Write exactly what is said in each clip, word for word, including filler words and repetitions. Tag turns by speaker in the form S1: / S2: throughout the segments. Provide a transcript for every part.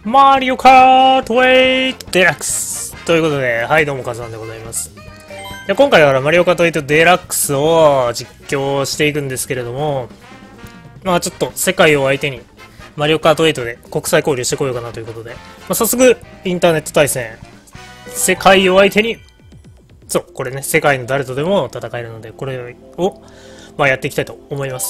S1: マリオカートウェイトデラックスということで、はいどうもカズマンでございます。で今回はマリオカートウェイトデラックスを実況していくんですけれども、まあちょっと世界を相手にマリオカートウェイトで国際交流してこようかなということで、まあ、早速インターネット対戦、世界を相手に、そう、これね、世界の誰とでも戦えるので、これを、まあ、やっていきたいと思います。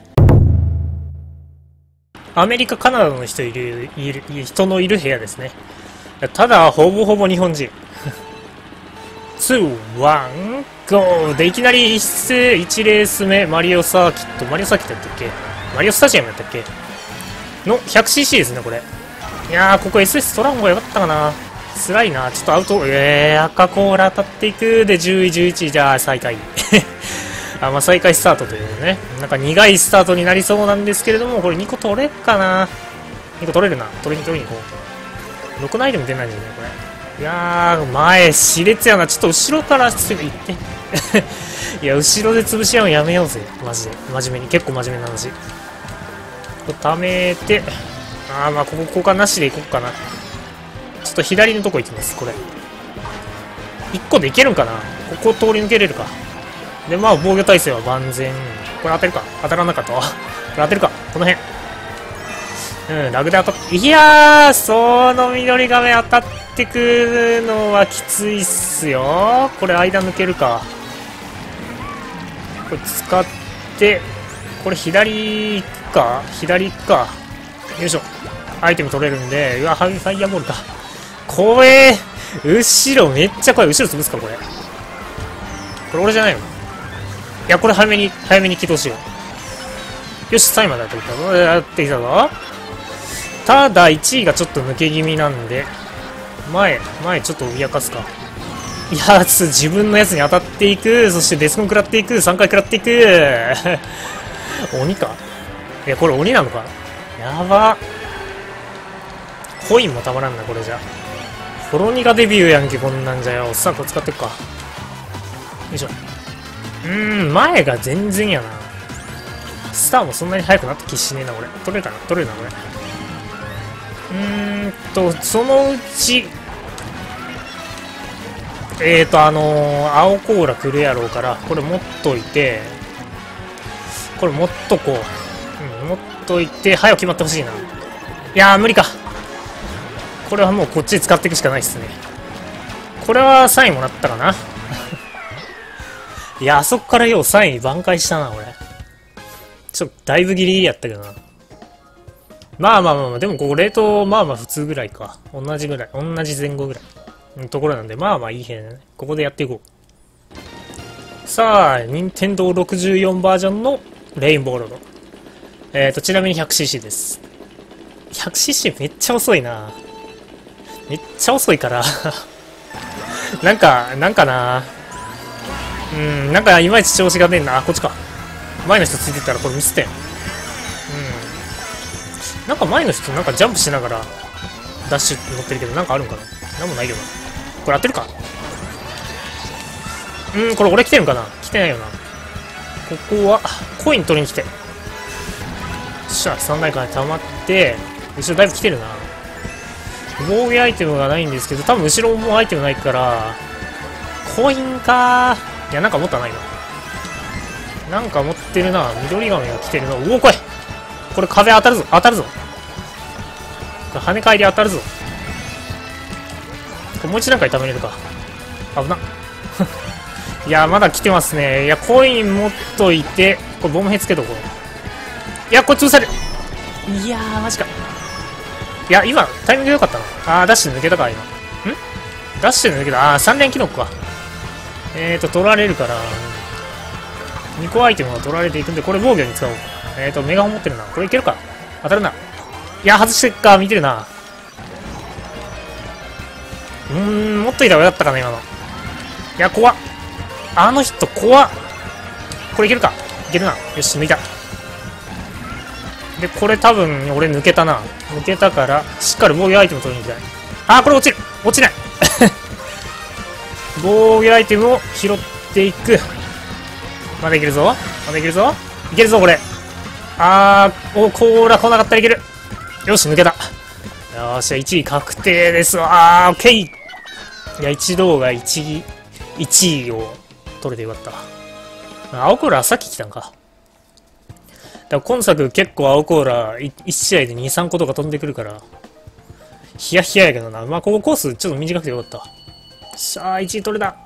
S1: アメリカ、カナダの人いる、いる、人のいる部屋ですね。ただ、ほぼほぼ日本人。に、いち、ゴーで、いきなりいちレース目、マリオサーキット、マリオサーキットやったっけマリオスタジアムやったっけの ひゃくシーシー ですね、これ。いやー、ここ エスエス 取らん方がよかったかな。辛いな。ちょっとアウト、えー、赤コーラ当たっていく。で、じゅうい、じゅういち、じゃあ再開。あ、まあ、再開スタートというね。なんか苦いスタートになりそうなんですけれども、これにこ取れるかな ?に 個取れるな。取りに取りに行こう。ろくのアイテム出ないんじゃないこれ。いやー、前、熾烈やな。ちょっと後ろからちょっと行って。いや、後ろで潰し合うのやめようぜ。マジで。真面目に。結構真面目な話。これ溜めて、あー、まあ、ここ交換なしで行こうかな。ちょっと左のとこ行きます、これ。いっこでいけるんかなここ通り抜けれるか。で、まあ、防御体制は万全。これ当てるか当たらなかったわ。これ当てるかこの辺。うん、ラグで当たって、いやー、その緑画面当たってくるのはきついっすよ。これ間抜けるか。これ使って、これ左行くか左行くか。よいしょ。アイテム取れるんで、うわ、ファイヤーボールか。怖えー。後ろめっちゃ怖い。後ろ潰すか、これ。これ俺じゃないのいや、これ早めに、早めに起動しよう。よし、さんいまでやってきたぞ。やってきたぞ。ただ、いちいがちょっと抜け気味なんで、前、前ちょっと脅かすか。いや、ちょっと自分のやつに当たっていく。そしてデスコン食らっていく。さんかい食らっていく。鬼かいや、これ鬼なのかやば。コインもたまらんな、これじゃ。ホロニガデビューやんけ、こんなんじゃよ。さあ、これ使っていくか。よいしょ。うーん、前が全然やな。スターもそんなに速くなった気しねえな、俺。取れるかな取れるな、これ。うーんと、そのうち、えーと、あのー、青コーラ来るやろうから、これ持っといて、これ持っとこう。うん、持っといて、早く決まってほしいな。いやー、無理か。これはもうこっちで使っていくしかないっすね。これはさんいもらったかな。いや、あそこからようさんい挽回したな、俺。ちょっとだいぶギリギリやったけどな。まあまあまあまあ、でもここレート、まあまあ普通ぐらいか。同じぐらい。同じ前後ぐらいのところなんで、まあまあいいへんね。ここでやっていこう。さあ、ニンテンドーろくじゅうよんバージョンのレインボーロード。えーと、ちなみに ひゃくシーシー です。ひゃくシーシー めっちゃ遅いな。めっちゃ遅いから。なんか、なんかな。うん、なんかいまいち調子が出んな。あ、こっちか。前の人ついてたらこれミスってん。うん。なんか前の人なんかジャンプしながらダッシュ乗ってるけど、なんかあるんかななんもないけどな。これ当てるかうん、これ俺来てるんかな来てないよな。ここは、コイン取りに来て。よっしゃ、さんだいかん溜まって、後ろだいぶ来てるな。防御アイテムがないんですけど、多分後ろもアイテムないから、コインかー。いや、なんか持ったないな。なんか持ってるな。緑亀が来てるな。おお、来いこれ風当たるぞ。当たるぞ。これ跳ね返り当たるぞ。これもう一段階貯めれるか。危な。いや、まだ来てますね。いや、コイン持っといて、これボムヘつけとこう。いや、これ潰される。いやー、マジか。いや、今、タイミング良かったな。あー、ダッシュ抜けたか、今。んダッシュ抜けた。あー、さん連機能か。えーと、取られるから、にこアイテムが取られていくんで、これ防御に使おう。えーと、メガホン持ってるな。これいけるか当たるな。いや、外してっか。見てるな。うーん、持っといた方がよかったかな、今の。いや、怖っ。あの人、怖っ。これいけるかいけるな。よし、抜いた。で、これ多分、俺抜けたな。抜けたから、しっかり防御アイテム取りに行きたい。あー、これ落ちる落ちない防御アイテムを拾っていく。まだいけるぞ。まだいけるぞ。いけるぞ、これ。あー、お、コーラ来なかったらいける。よし、抜けた。 よっしゃ、いちい確定ですわー。オッケー。いや、一同がいちい、いちいを取れてよかった。青コーラさっき来たんか。だから今作結構青コーラいち試合でに、さん個とか飛んでくるから、ヒヤヒヤやけどな。まあ、ここコースちょっと短くてよかった。よっしゃー、いちい取れた。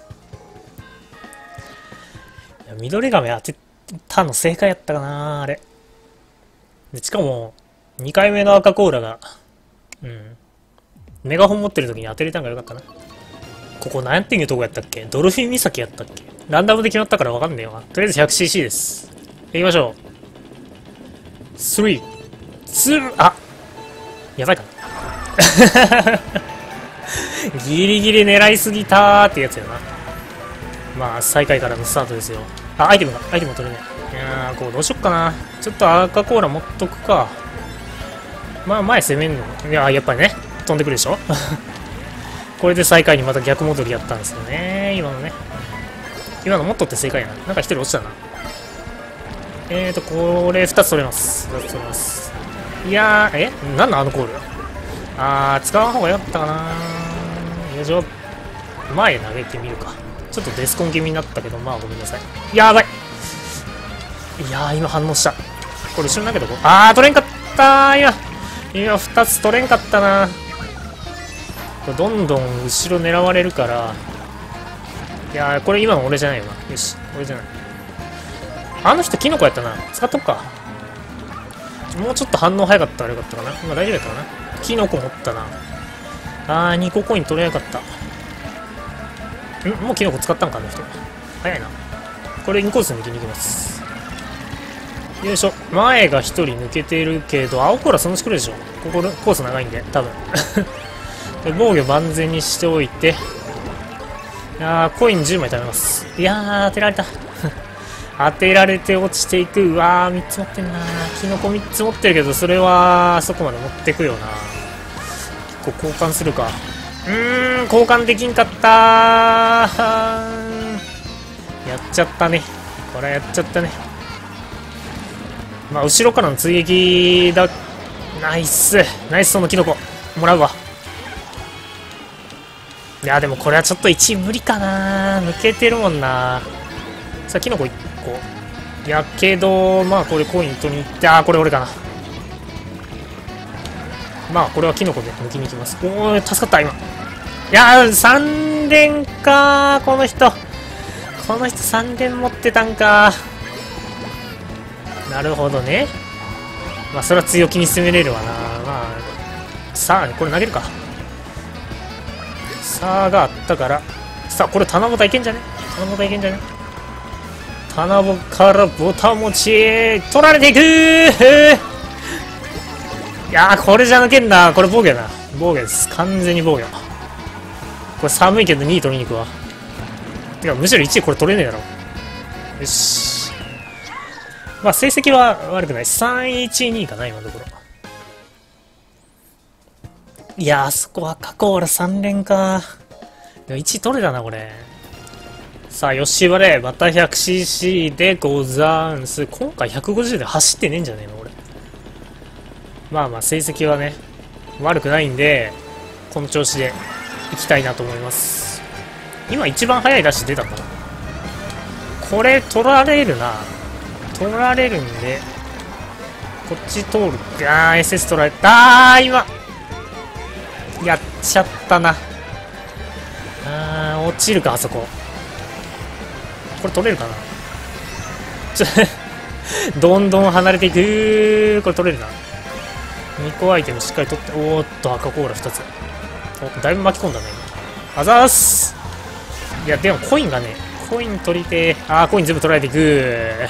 S1: いや、緑亀当てたの正解やったかな、あれ。で、しかも、にかいめの赤コーラが、うん。メガホン持ってる時に当てれたんがよかったな。ここ何ていうとこやったっけ？ドルフィン岬やったっけ？ランダムで決まったからわかんねえわ。とりあえず ひゃくシーシー です。行きましょう。さん、に、あ、やばいかな。ギリギリ狙いすぎたーってやつやな。まあ、最下位からのスタートですよ。あ、アイテムが、アイテム取れない。いやー、こうどうしよっかな。ちょっと赤コーラ持っとくか。まあ、前攻めんの。いやー、やっぱりね、飛んでくるでしょ。これで最下位にまた逆戻りやったんですよね、今のね。今のもっとって正解やな。なんか一人落ちたな。えーと、これふたつ取れます。ふたつ取れます。いやー、えなんなんあのコール。あー、使わん方がよかったかな。よいしょ。前投げてみるか。ちょっとデスコン気味になったけど、まあごめんなさい。やばい。いやー、今反応した。これ後ろ投げとこう。あー、取れんかったー、今。今ふたつ取れんかったな。これどんどん後ろ狙われるから。いやー、これ今の俺じゃないわ。よし、俺じゃない。あの人キノコやったな。使っとくか。もうちょっと反応早かったらよかったかな。今大丈夫やったかな。キノコ持ったな。あー、にこコイン取れなかった。んもうキノコ使ったんか、あの人。早いな。これインコース抜きに行きます。よいしょ。前がひとり抜けてるけど、青コーラそのうち来るでしょ。ここコース長いんで、多分。で防御万全にしておいて。いやー、コインじゅうまい貯めます。いやー、当てられた。当てられて落ちていく。うわー、みっつ持ってんなー。キノコみっつ持ってるけど、それは、そこまで持ってくよな。結構交換するか。うーん、交換できんかったー。やっちゃったね。これやっちゃったね。まあ、後ろからの追撃だ。ナイス。ナイス、そのキノコ。もらうわ。いや、でもこれはちょっといちい無理かな。抜けてるもんな。さあ、キノコいっこ。やけど、まあ、これコイン取りに行って、あー、これ俺かな。まあ、これはキノコで抜きに行きます。おー、助かった、今。いやー、さん連かー、この人。この人さん連持ってたんか。なるほどね。まあ、それは強気に攻めれるわな。まあ、さあ、これ投げるか。さあがあったから。さあ、これ棚ぼたいけんじゃね棚ぼたいけんじゃね棚ぼからぼた持ち取られていくー。いやー、これじゃ抜けんな。これ防御やな。防御です。完全に防御。これ寒いけどにい取りに行くわ。てか、むしろいちいこれ取れねえだろ。よし。まあ、成績は悪くない。さんいちにかな、今のところ。いやー、あそこ赤コーラさん連か。いちい取れたな、これ。さあ、吉原また ひゃくシーシー でござんす。今回ひゃくごじゅうで走ってねえんじゃねえの、俺。まあまあ、成績はね、悪くないんで、この調子でいきたいなと思います。今一番速いダッシュ出たかな。これ取られるな。取られるんで、こっち通る。あー、エスエス 取られた。あー、今。やっちゃったな。あー、落ちるか、あそこ。これ取れるかな。ちょどんどん離れていく。これ取れるな。にこアイテムしっかり取って。おーっと、赤コーラふたつ。お、だいぶ巻き込んだね。あざーす。いや、でもコインがね、コイン取りてー。あー、コイン全部取られていく。うーん、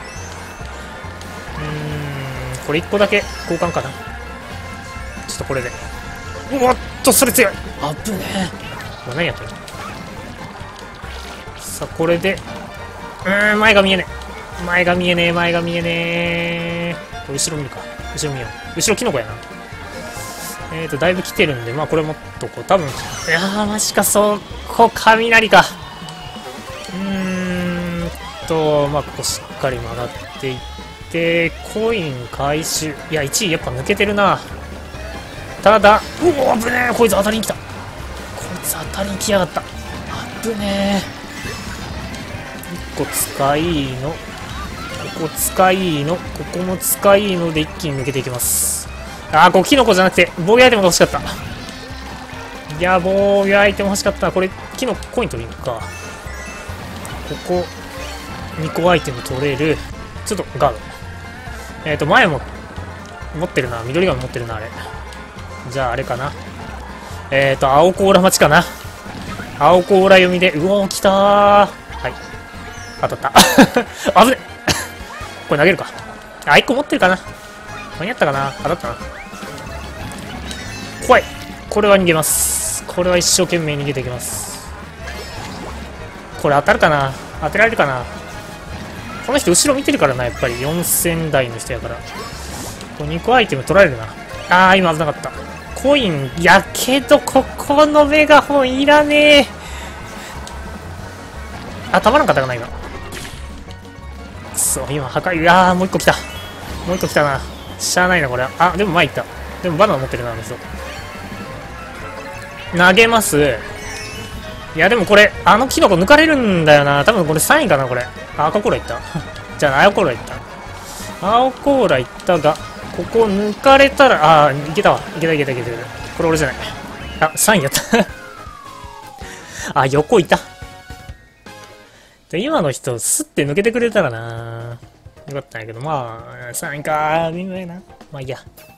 S1: これいっこだけ交換かな。ちょっとこれで。うわっと、それ強い。あぶねえ。何やってる。さあ、これで。うーん、前が見えねえ。前が見えねえ、前が見えねえ。これ後ろ見るか。後ろ見よう。後ろキノコやな。えーと、だいぶ来てるんで、まあこれ持っとこう。多分、いやー、マジか、そこ、雷か。うーんと、まあここしっかり曲がっていって、コイン回収。いや、いちいやっぱ抜けてるな。 ただ、うお、危ねえ、こいつ当たりに来た。こいつ当たりに来やがった。危ねえ。いっこ使いの。ここ使いの。ここも使いので一気に抜けていきます。あー、ここキノコじゃなくて、防御アイテムが欲しかった。いや、防御アイテム欲しかった。これ、キノココイン取りに行くか。ここ、にこアイテム取れる。ちょっとガード。えっと、前も、持ってるな。緑ガム持ってるな、あれ。じゃあ、あれかな。えっと、青コーラ待ちかな。青コーラ読みで、うおー、来たー。はい。当たった。危ねこれ投げるか。あ、いっこ持ってるかな。間に合ったかな。当たったな。怖い。これは逃げます。これは一生懸命逃げていきます。これ当たるかな。当てられるかな。この人後ろ見てるからな、やっぱり。よんせん台の人やから。これにこアイテム取られるな。あー、今危なかった。コイン、やけど、ここのメガホンいらねえ。あ、たまらんかったかないか。くそ、今破壊、あー、もう一個来た。もう一個来たな。しゃあないな、これは。あ、でも前行った。でもバナナ持ってるな、あの人。投げます。いや、でもこれ、あのキノコ抜かれるんだよな。多分これさんいかな、これ。あ、赤コーラいった。じゃあ、青コーラいった。青コーラいったが、ここ抜かれたら、あー、いけたわ。いけたいけたいけた。これ俺じゃない。あ、さんいやった。あ、横いた。で、今の人、スッて抜けてくれたらな。よかったんやけど、まあ、さんいかー、微妙やな。まあいいや。